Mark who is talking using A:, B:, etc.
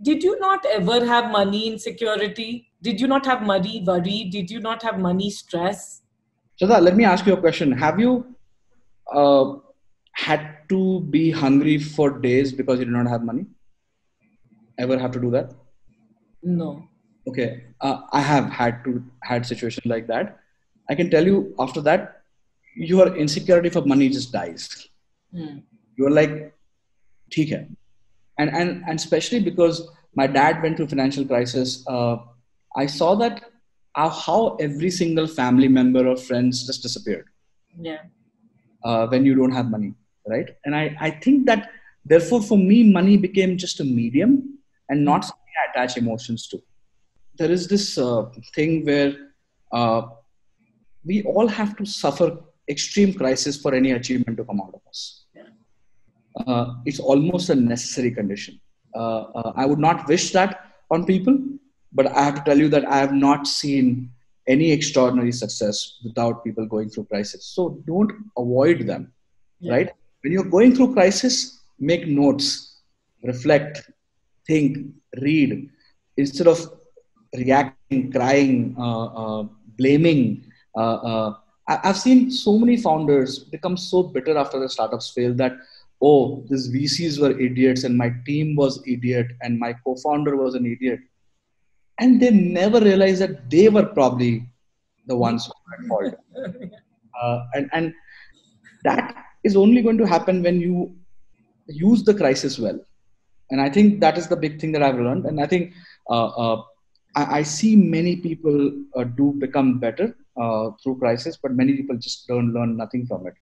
A: Did you not ever have money insecurity? Did you not have money worry? Did you not have money stress?
B: Shraddha, let me ask you a question. Have you uh, had to be hungry for days because you did not have money? Ever have to do that?
A: No.
B: Okay, I have had situations like that. I can tell you after that, your insecurity for money just dies.
A: Hmm.
B: You're like, ठीक है. And especially because my dad went through financial crisis, I saw that how every single family member or friends just disappeared
A: Yeah.
B: when you don't have money, right? And I think that therefore for me, money became just a medium and
A: Hmm.
B: not something I attach emotions to. There is this thing where uh, we all have to suffer extreme crisis for any achievement to come out of us.
A: Yeah.
B: It's almost a necessary condition. I would not wish that on people, but I have to tell you that I have not seen any extraordinary success without people going through crisis. So don't avoid them,
A: Yeah.
B: right? When you're going through crisis, make notes, reflect, think, read, instead of reacting, crying, blaming. I've seen so many founders become so bitter after the startups fail that, oh, these VCs were idiots and my team was idiot and my co-founder was an idiot, and they never realized that they were probably the ones who were at fault. And that is only going to happen when you use the crisis well. And I think that is the big thing that I've learned. And I think uh, uh, I see many people do become better through crisis, but many people just don't learn nothing from it.